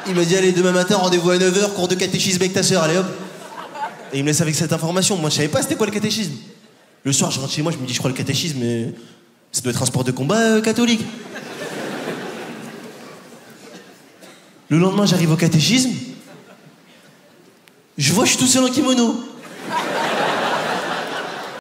Il m'a dit, allez, demain matin, rendez-vous à 9h, cours de catéchisme avec ta sœur, allez hop. Et il me laisse avec cette information. Moi, je savais pas c'était quoi le catéchisme. Le soir, je rentre chez moi, je me dis, je crois le catéchisme, mais ça doit être un sport de combat catholique. Le lendemain, j'arrive au catéchisme. Je vois, je suis tout seul en kimono.